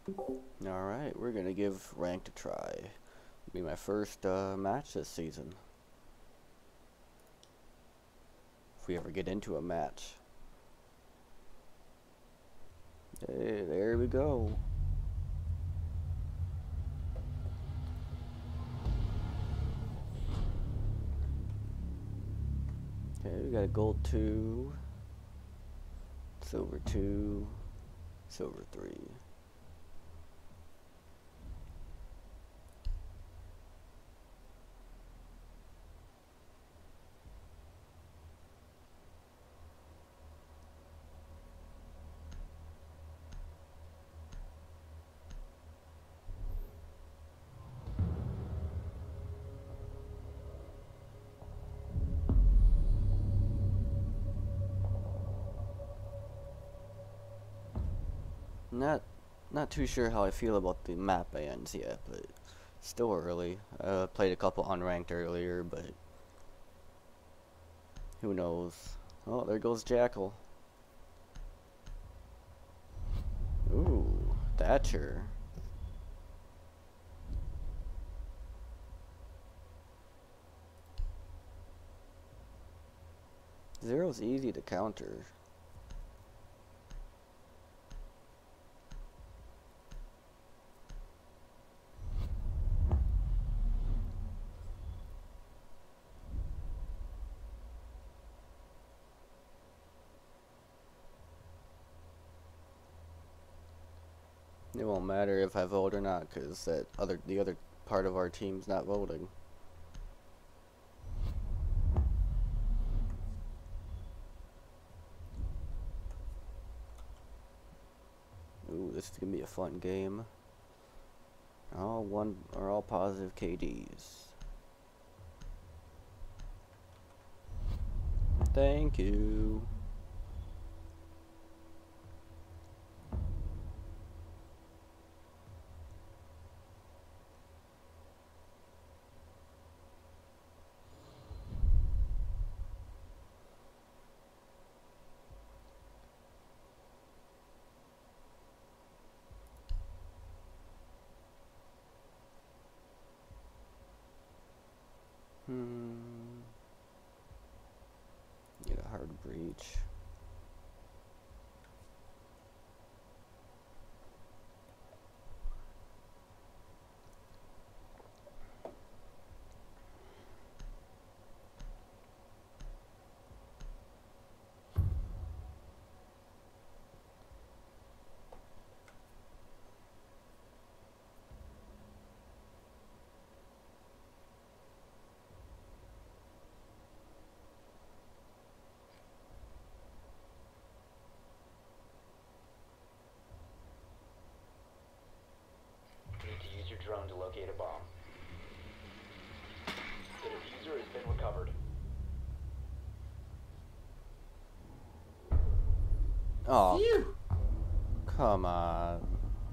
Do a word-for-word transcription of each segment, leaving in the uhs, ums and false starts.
Alright, we're gonna give ranked a try. It'll be my first uh, match this season. If we ever get into a match. Hey, there we go. Okay, we got a gold two, silver two, silver three. Not, not too sure how I feel about the map bans yet, but still early. I uh, played a couple unranked earlier, but who knows? Oh, there goes Jackal. Ooh, Thatcher. Zero's easy to counter. It won't matter if I vote or not, cause that other the other part of our team's not voting. Ooh, this is gonna be a fun game. All one or all positive K Ds. Thank you. Hmm. Get a hard breach. Drone to locate a bomb. The diffuser has been recovered. Oh, Phew. come on.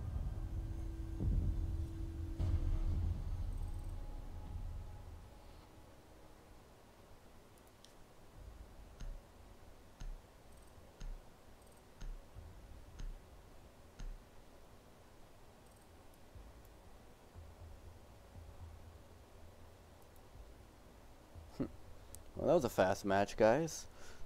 Well, that was a fast match, guys.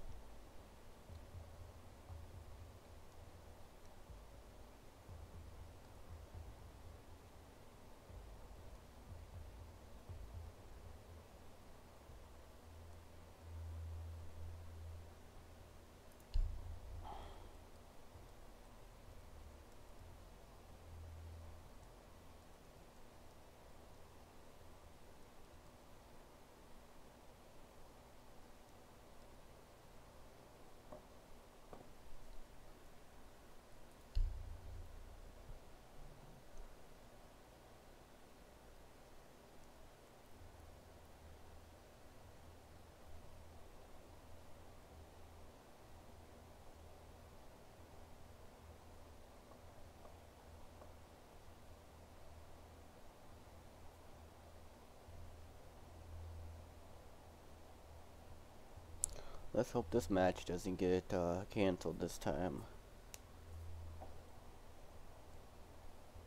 Let's hope this match doesn't get uh, canceled this time.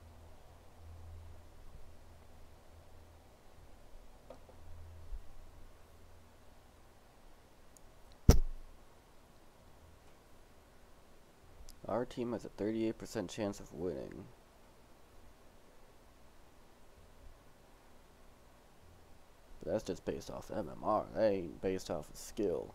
Our team has a thirty-eight percent chance of winning. But that's just based off M M R. That ain't based off of skill.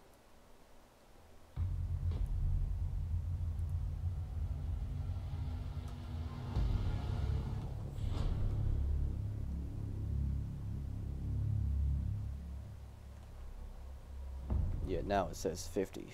Yeah, now it says fifty.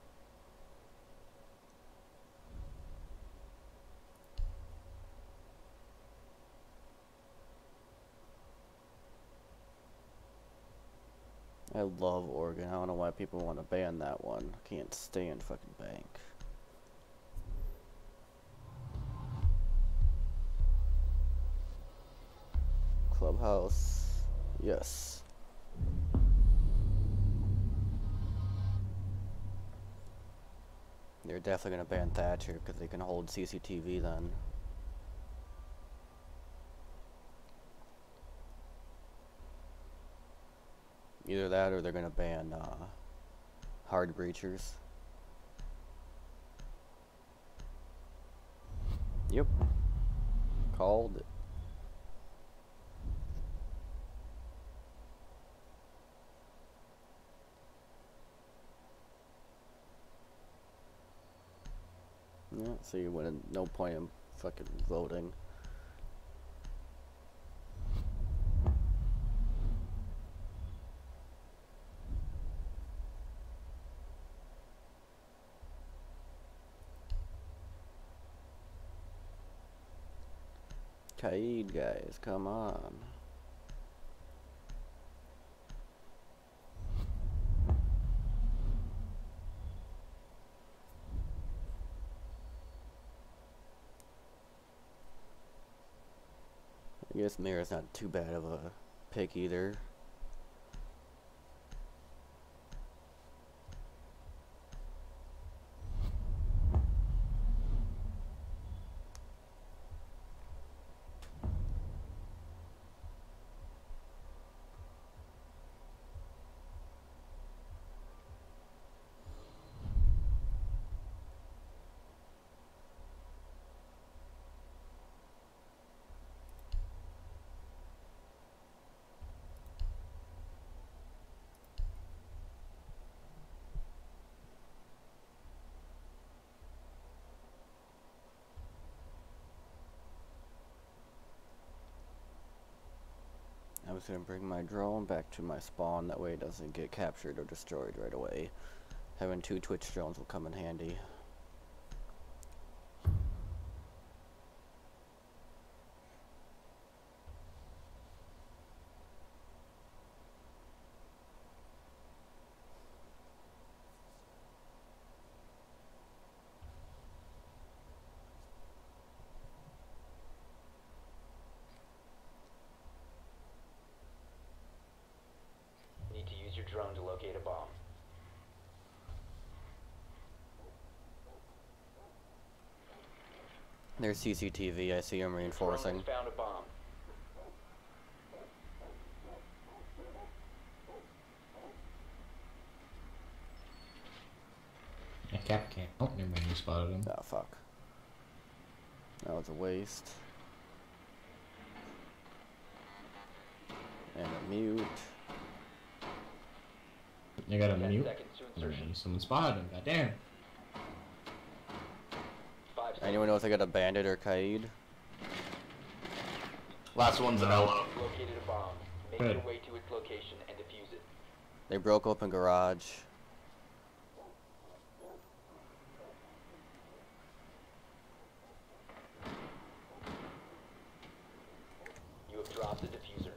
I love Oregon. I don't know why people want to ban that one. I can't stand fucking bank. Clubhouse. Yes. They're definitely going to ban Thatcher because they can hold C C T V then. Either that or they're going to ban uh, hard breachers. Yep. Called it. Yeah, so you win. No point in fucking voting. Kaid, guys, come on. I guess Mira's not too bad of a pick either. I was gonna bring my drone back to my spawn, that way it doesn't get captured or destroyed right away. Having two Twitch drones will come in handy. Need to use your drone to locate a bomb. There's C C T V, I see them reinforcing. Drone has found a bomb. A cap can't. Oh, never mind, you spotted him. Oh, fuck. That was a waste. And a mute. You got a Ten mute? seconds to insertion. Someone spotted him, goddamn. Five seconds. Anyone know if they got a bandit or Kaid? Last one's an Ella. Located a bomb. Make Good. your way to its location and defuse it. They broke open garage. You have dropped the diffuser.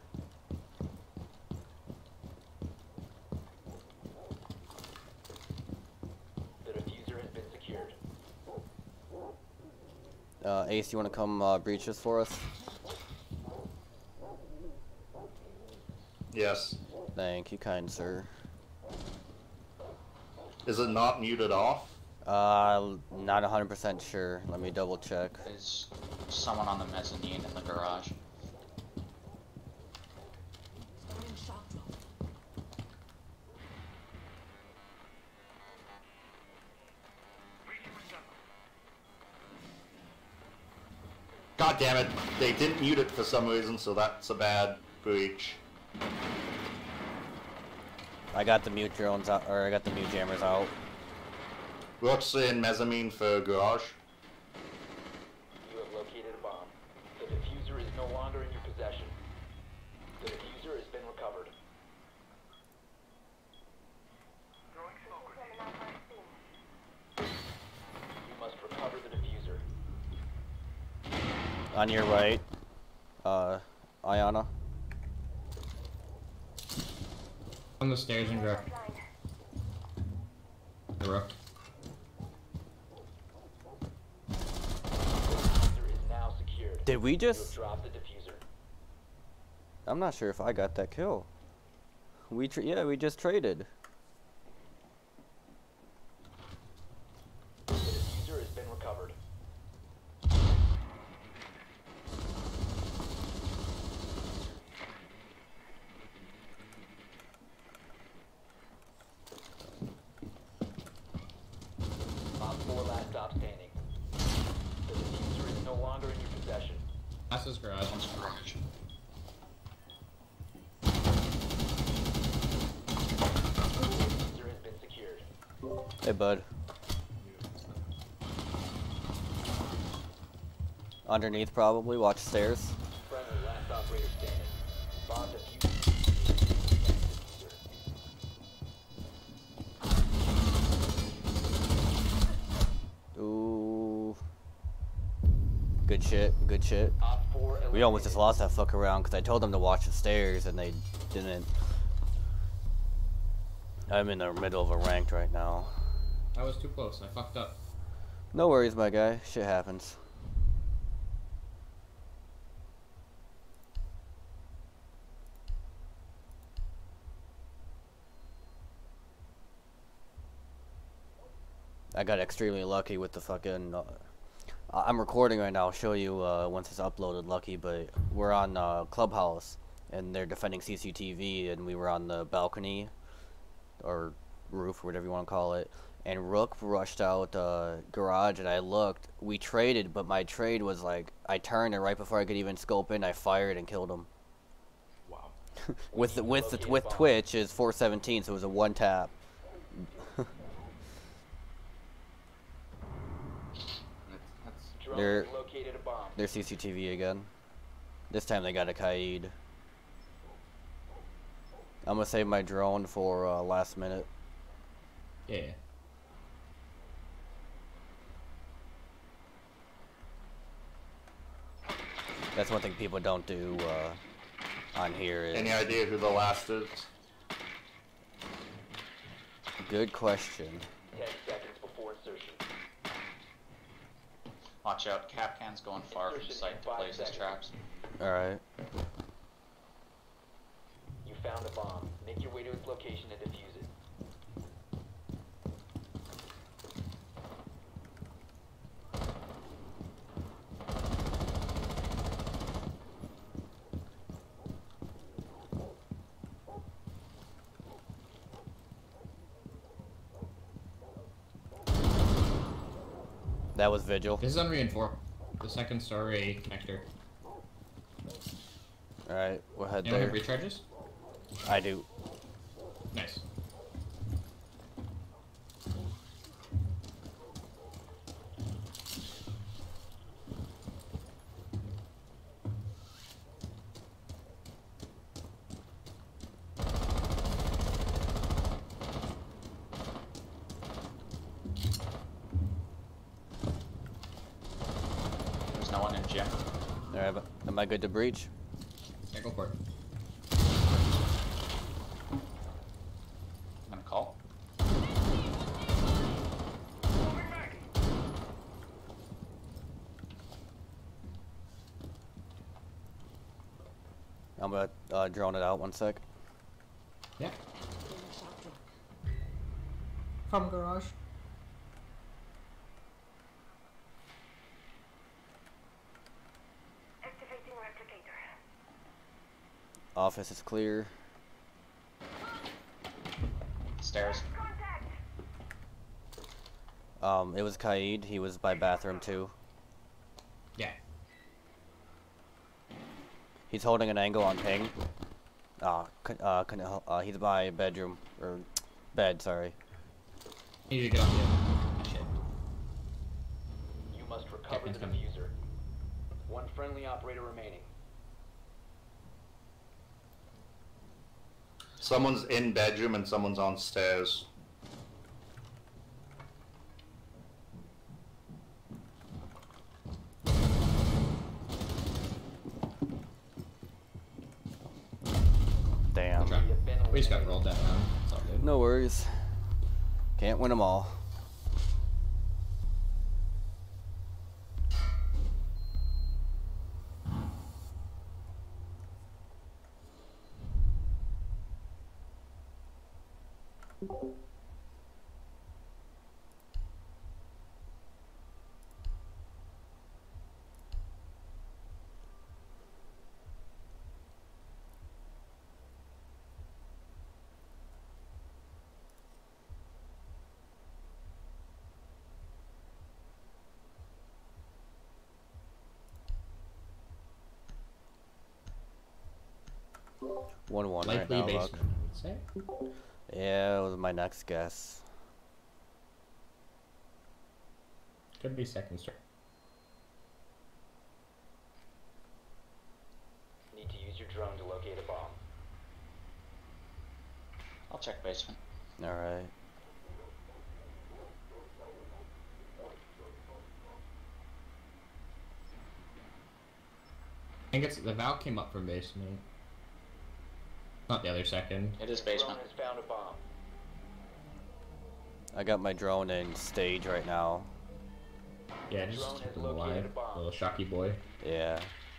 The diffuser has been secured. Uh, Ace, you wanna come uh, breach this for us? Yes. Thank you, kind sir. Is it not muted off? Uh, not one hundred percent sure. Let me double check. There's someone on the mezzanine in the garage. God damn it. They didn't mute it for some reason, so that's a bad breach. I got the mute drones out, or I got the mute jammers out. Rook's in mezzanine for garage. You have located a bomb. The diffuser is no longer in your possession. The diffuser has been recovered. You must recover the diffuser. On your right, uh, Ayana. On the stairs and Rook. The Rook. The diffuser is now secured. Did we You have just? dropped the diffuser. I'm not sure if I got that kill. We tra yeah, we just traded. The diffuser has been recovered. Op four last stop standing. The diffuser is no longer in your possession. That's his garage. One's garage. The diffuser has been secured. Hey, bud. Underneath, probably. Watch stairs. Friendly last operator standing. Bomb diffuser. Ooh. Good shit. Good shit. Op four We almost just eliminated. lost that fuck around because I told them to watch the stairs and they didn't. I'm in the middle of a ranked right now. I was too close. I fucked up. No worries, my guy. Shit happens. I got extremely lucky with the fucking. Uh, I- I'm recording right now. I'll show you uh, once it's uploaded. Lucky, but we're on uh, Clubhouse and they're defending C C T V, and we were on the balcony or roof, or whatever you want to call it. And Rook rushed out uh, garage, and I looked. We traded, but my trade was like I turned, and right before I could even scope in, I fired and killed him. Wow. with the, with the, with Twitch is four seventeen, so it was a one tap. Drone They're- has located a bomb. Their C C T V again. This time they got a Kaid. I'm gonna save my drone for uh, last minute. Yeah. That's one thing people don't do uh, on here. Is Any idea who the last is? good question. Ten seconds before insertion. Watch out, Capcan's going far from sight to place his traps. All right. You found a bomb. Make your way to its location and defuse it. That was Vigil. This is unreinforced. The second story connector. All right, we'll head Anyone have there. recharges? I do. Nice. There's no one in gym. All right, but am I good to breach? Yeah, go for it. I'm gonna call. I'm gonna uh, drone it out one sec. Yeah. From garage. Activating replicator. Office is clear. Stairs. Contact. Um, it was Kaid. He was by bathroom too. Yeah. He's holding an angle on ping. Ah, uh, uh, can, uh, he's by bedroom or bed. Sorry. I need to get on the ah, shit. You must recover Captain's the coming. diffuser. One friendly operator remaining. Someone's in bedroom and someone's on stairs. Damn. Try. We just got rolled that round. It's all good. No worries. Can't win them all. One one right Likely now, Luck. basement, I would say. Yeah, that was my next guess. Could be second story. Need to use your drone to locate a bomb. I'll check basement. All right. I think it's the valve came up from basement. Not the other second. It is Drone basement. has found a bomb. I got my drone in stage right now. Yeah, Drone just has keep him located alive. a bomb. Little shocky boy. Yeah.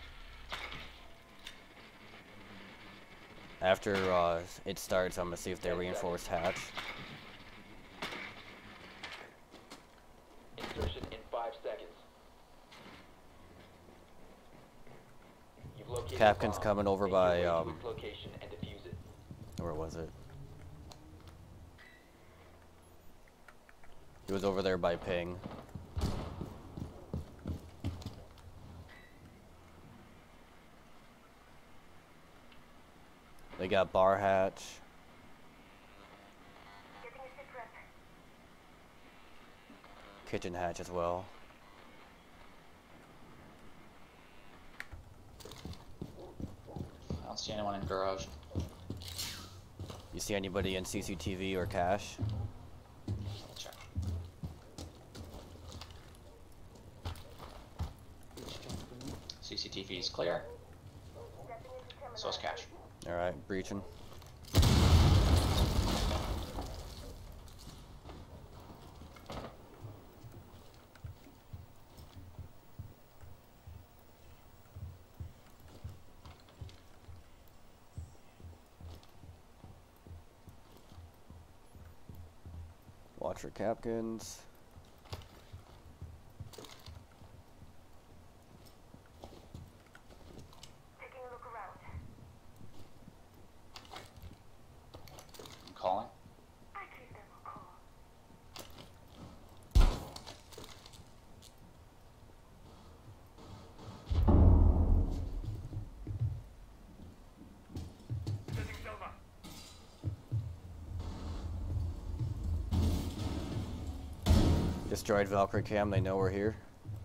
After uh, it starts, I'm gonna see if they reinforce hatch. Insertion in five seconds. You've located Captain's a bomb. coming over Make your by, way to um, its location and defuse it. Where was it? He was over there by ping. They got bar hatch. Kitchen hatch as well. I don't see anyone in garage. You see anybody in C C T V or cache? I'll check. C C T V is clear. So is cache. Alright, breaching. Watch for Capkins. I'm calling. Destroyed Valkyrie cam, they know we're here.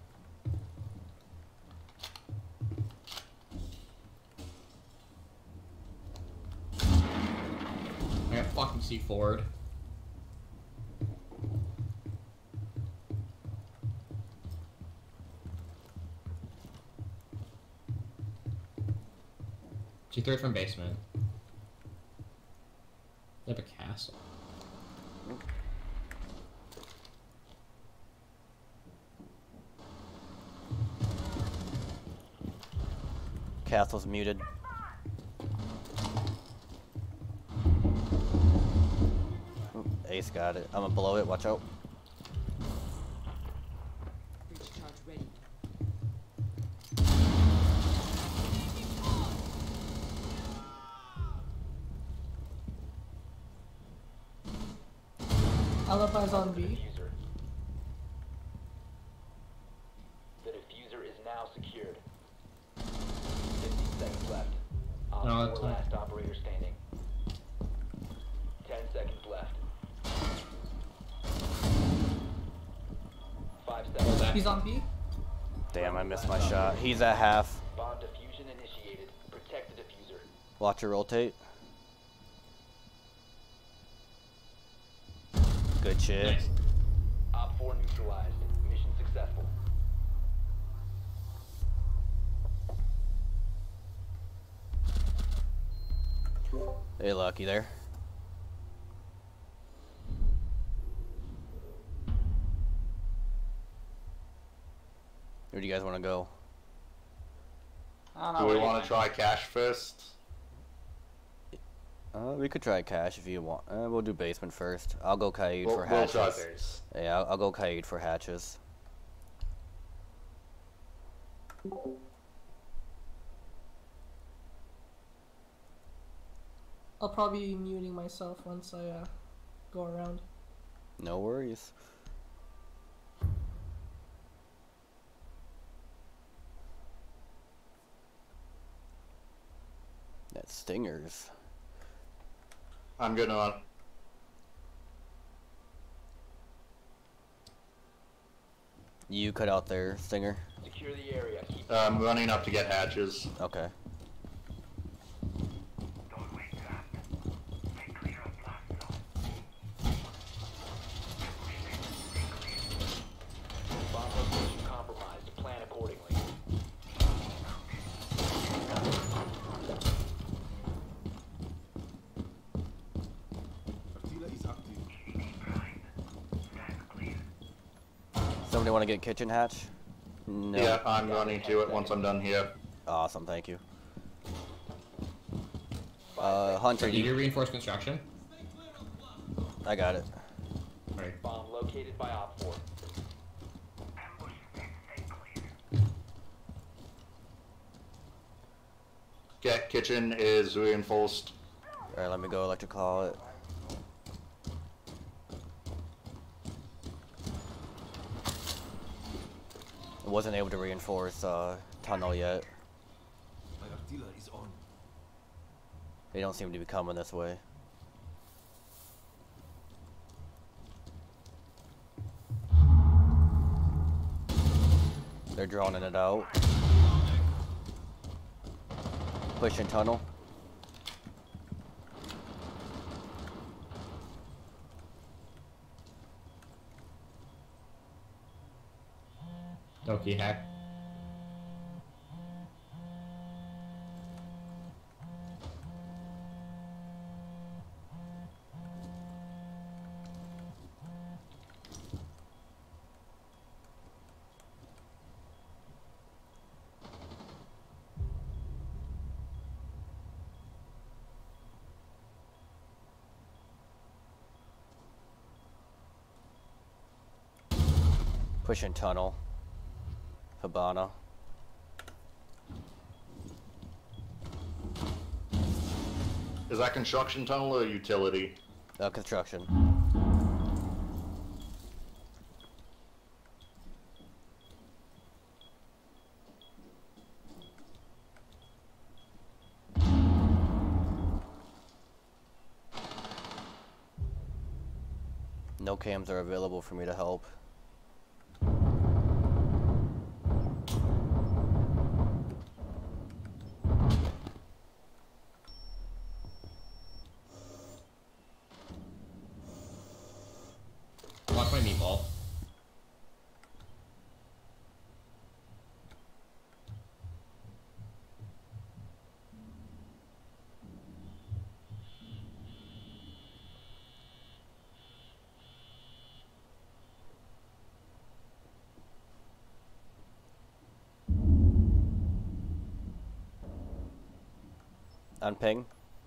I got fucking C forward. She threw it from basement. They have a castle. Castle's muted. Oop, Ace got it. I'm gonna blow it, watch out. Breach charge ready. Alibi's on B. Diffuser. The diffuser is now secured. fifty seconds left. Op No, four it's fine. last operator standing. Ten seconds left. Five seconds. that. He's on B. Damn, I missed my shot. He's at half. Bomb diffusion initiated. Protect the diffuser. Watch it rotate. Good shit. Nice. Op four neutralized. Mission successful. Hey, Lucky there. Where do you guys want to go? I don't Do know. we what do you want to think? try cash first? Uh, we could try cash if you want. Uh, we'll do basement first. I'll go Kaid We'll, for we'll hatches. try base. Yeah, I'll, I'll go Kaid for hatches. I'll probably be muting myself once I uh, go around. No worries. That stingers. I'm gonna. You cut out there, Stinger. Secure the area. Keep I'm running up to get hatches. Okay. bomb location compromised. Plan accordingly. Somebody want to get kitchen hatch? No. Yeah, I'm running to it once I'm done here. Awesome, thank you. Uh, Hunter, So do you you, reinforce construction? I got it. Alright. Bomb located by Op four. Get kitchen is reinforced. Alright, let me go electric call it. I wasn't able to reinforce uh, tunnel yet. My artillery is on. They don't seem to be coming this way. They're droning it out. Pushing tunnel. Doki hack. Pushing tunnel. Habana. Is that construction tunnel or utility? Uh, construction. No cams are available for me to help. Watch my meatball. On ping.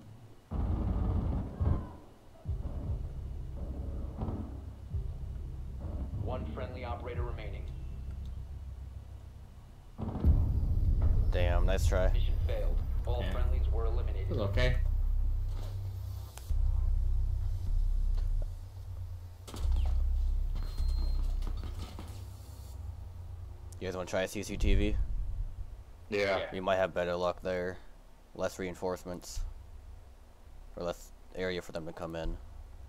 One friendly operator remaining. Damn, nice try. Mission failed. All Yeah. friendlies were It eliminated. was okay. You guys want to try C C T V? Yeah. Yeah. You might have better luck there. less reinforcements, or less area for them to come in.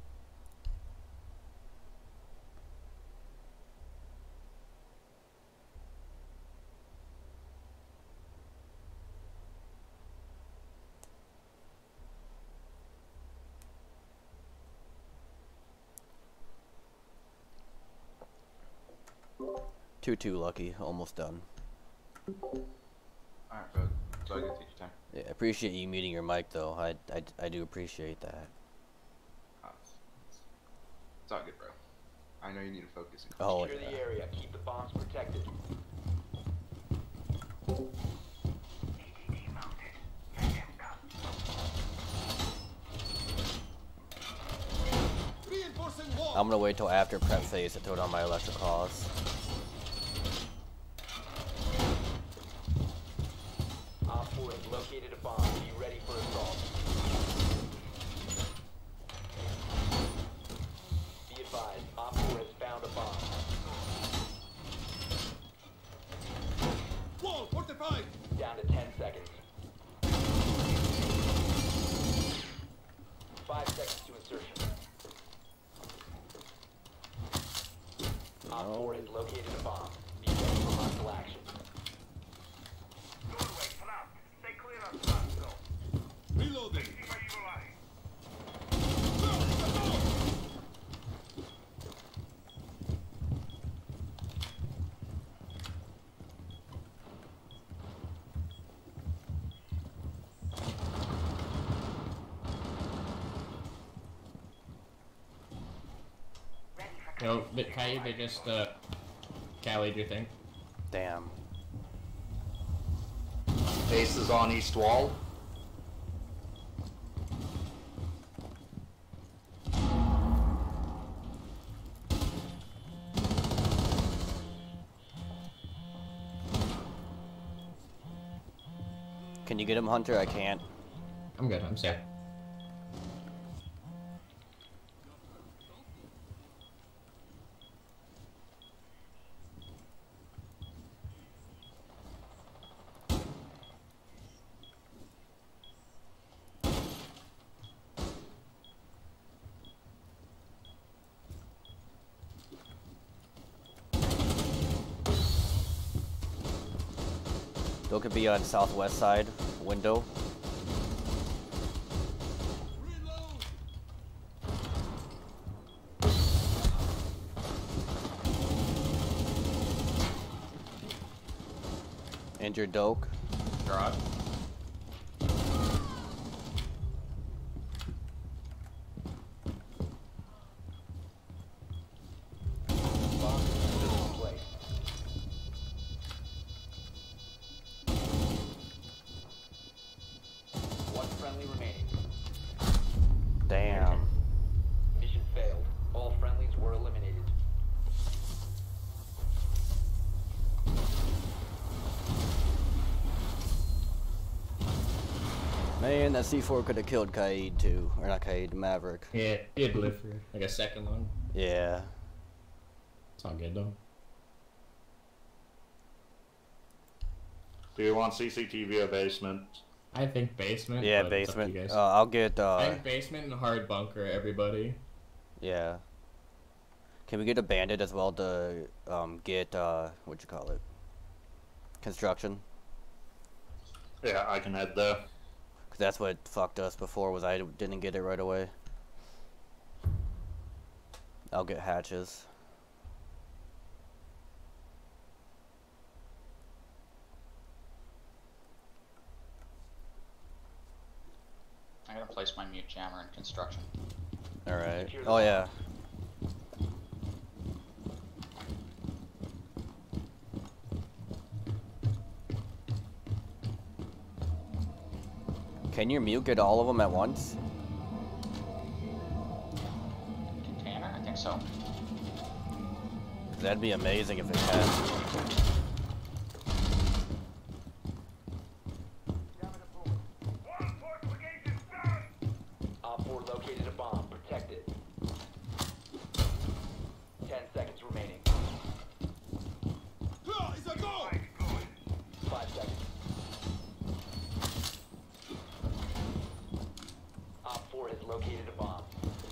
two two lucky, almost done. Alright, bro. So I can take your time. Yeah, I appreciate you muting your mic though. I, I, I do appreciate that. Ah, it's, it's, it's all good, bro. I know you need to focus. And Oh, Secure the yeah. area. Keep the bombs protected. I'm gonna wait till after prep phase to throw down my electric cause. Op four has located a bomb. Be ready for assault. Be advised, Op four has found a bomb. Wall fortified! Down to ten seconds. Five seconds to insertion. Op four has located a bomb. Be ready for hostile action. Reloading! Yo, but Kai, they just, uh, Callied your thing. Damn. Ace is on east wall. Can you get him, Hunter? I can't. I'm good, I'm safe. Bill could be on southwest side window. Injured Doak. Garage. Bomb is in place. One friendly remaining. Damn. Mission failed. All friendlies were eliminated. Man, that C four could have killed Kaid too. Or not Kaid, Maverick. Yeah, he'd live for like a second long. Yeah. It's all good though. Do you want C C T V or basement? I think basement. Yeah, but it's up to you basement. guys. Uh, I'll get, I uh, think basement and hard bunker, everybody. yeah. Can we get a bandit as well to, um, get, uh, what you call it? Construction? Yeah, I can head there. Cause that's what fucked us before, was I didn't get it right away. I'll get hatches. I'm gonna place my mute jammer in construction. Alright. Secure the Oh yeah. Can your mute get all of them at once? Container? I think so. That'd be amazing if it can. Op four located a bomb. Protect it. Ten seconds remaining. Five seconds. located a bomb.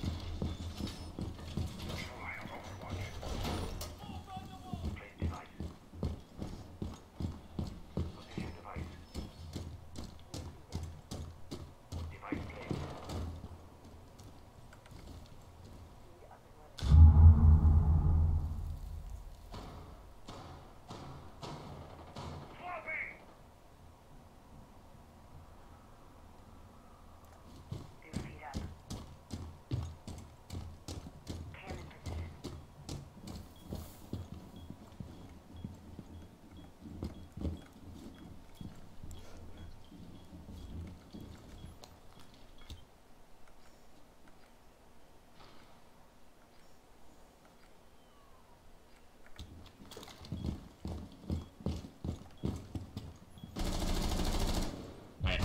Right.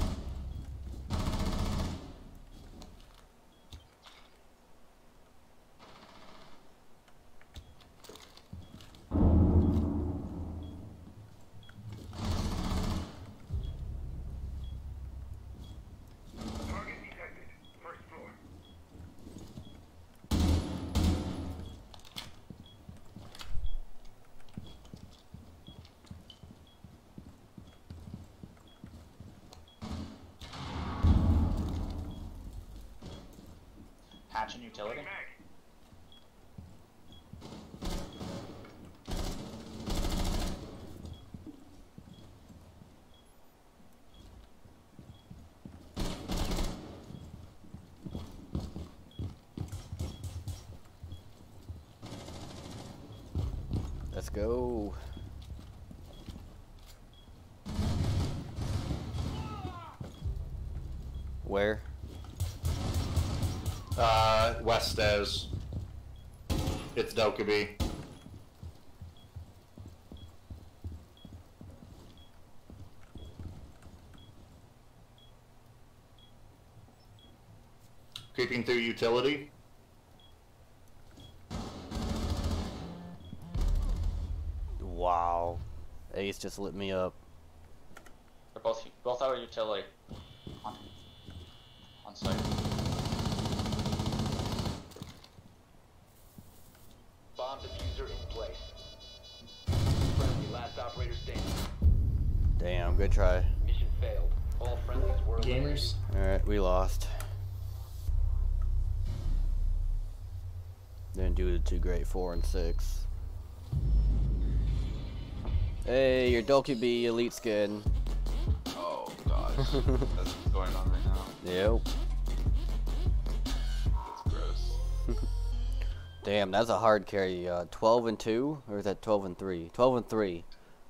Hatch and utility. Let's go. Where? Uh, west stairs. It's Dokkaby. Creeping through utility. Wow. Ace just lit me up. They're both both our utility. On, on site. Bomb diffuser in place. Friendly, last operator standing. Damn, good try. Mission failed. All friendlies were eliminated. Gamers. Alright, we lost. Didn't do too great, four and six. Hey, your Dokkaby elite skin. Oh god. That's what's going on right now. Yep. That's gross. Damn, that's a hard carry. Uh, twelve and two, or is that twelve and three? Twelve and three.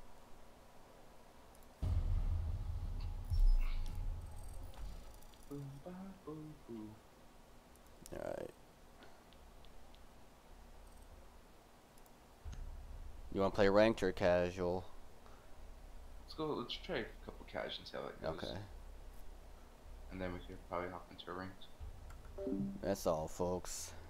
Boom, ba, boom, boom. All right. You want to play ranked or casual? Let's go. Let's try a couple cash and see how that goes. Okay. And then we could probably hop into a ranked. That's all, folks.